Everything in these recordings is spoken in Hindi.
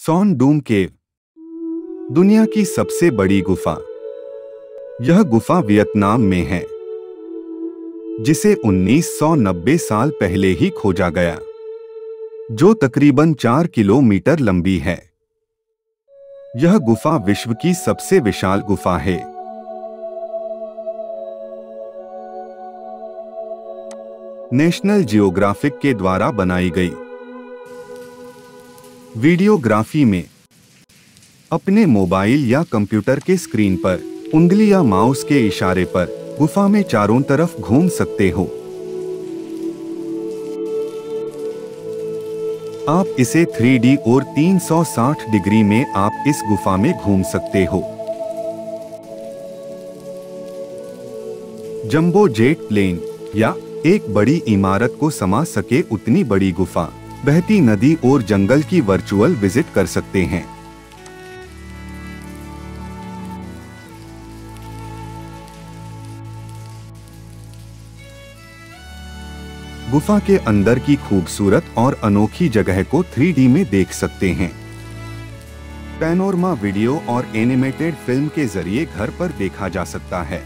सॉन डूम केव, दुनिया की सबसे बड़ी गुफा। यह गुफा वियतनाम में है, जिसे 1990 साल पहले ही खोजा गया, जो तकरीबन 4 किलोमीटर लंबी है। यह गुफा विश्व की सबसे विशाल गुफा है। नेशनल जियोग्राफिक के द्वारा बनाई गई। वीडियोग्राफी में अपने मोबाइल या कंप्यूटर के स्क्रीन पर उंगली या माउस के इशारे पर गुफा में चारों तरफ घूम सकते हो। आप इसे 3D और 360 डिग्री में आप इस गुफा में घूम सकते हो। जंबो जेट प्लेन या एक बड़ी इमारत को समा सके उतनी बड़ी गुफा, बहती नदी और जंगल की वर्चुअल विजिट कर सकते हैं। गुफा के अंदर की खूबसूरत और अनोखी जगह को 3D में देख सकते हैं। पैनोरमा वीडियो और एनिमेटेड फिल्म के जरिए घर पर देखा जा सकता है।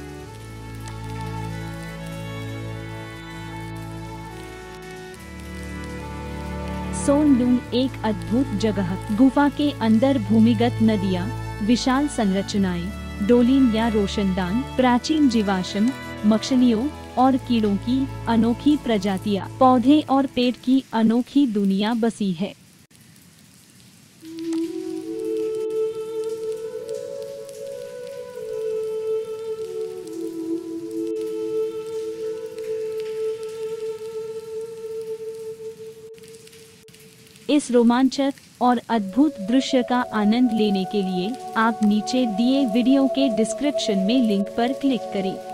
सॉन डूम एक अद्भुत जगह। गुफा के अंदर भूमिगत नदियाँ, विशाल संरचनाएं, डोलिन या रोशनदान, प्राचीन जीवाश्म, मछलियों और कीड़ों की अनोखी प्रजातियां, पौधे और पेड़ की अनोखी दुनिया बसी है। इस रोमांचक और अद्भुत दृश्य का आनंद लेने के लिए आप नीचे दिए वीडियो के डिस्क्रिप्शन में लिंक पर क्लिक करें।